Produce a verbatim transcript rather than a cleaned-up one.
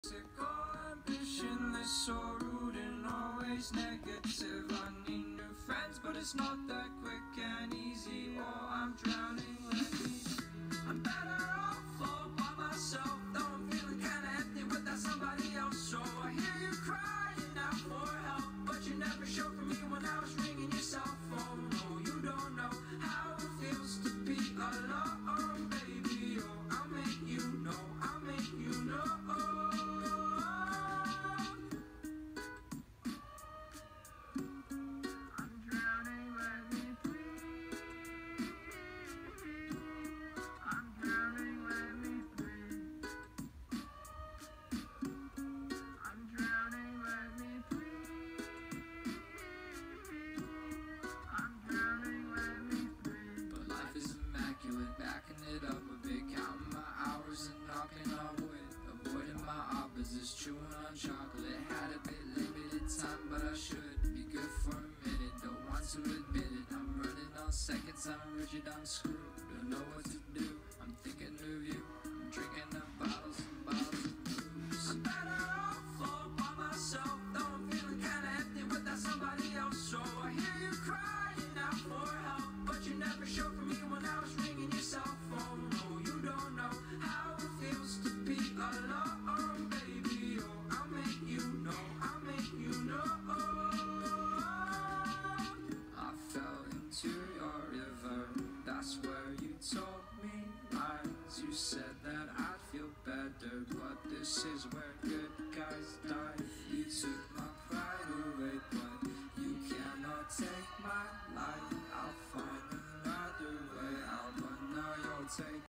Ambition that's so rude and always negative. I need new friends, but it's not that quick and easy. Oh, I'm drowning, let me. I'm better off all by myself, though I'm feeling kinda empty without somebody else. So I hear you crying out for help, but you never showed for me when I was ringing your cell phone. No, you don't know how it feels to be alone, baby. Oh, I'll make you know, I'll make you know. Backing it up a bit, counting my hours and knocking on wood, avoiding my opposites, chewing on chocolate. Had a bit limited time, but I should be good for a minute. Don't want to admit it, I'm running on seconds, I'm rigid, I'm screwed. Don't know what to do, I'm thinking of you. I'm drinking up bottles and bottles of booze. I'm better off all by myself, though I'm feeling kinda empty without somebody else. So I hear you crying out for help, but you never showed for me when I was ringing your cell phone. No, you don't know how it feels to be alone, baby. Oh, I'll make you know, I'll make you know. I fell into your river, that's where you told me lies. You said that I'd feel better, but this is where good guys die. You took my pride away, but you cannot take my life. I'll find another way out, but now you'll take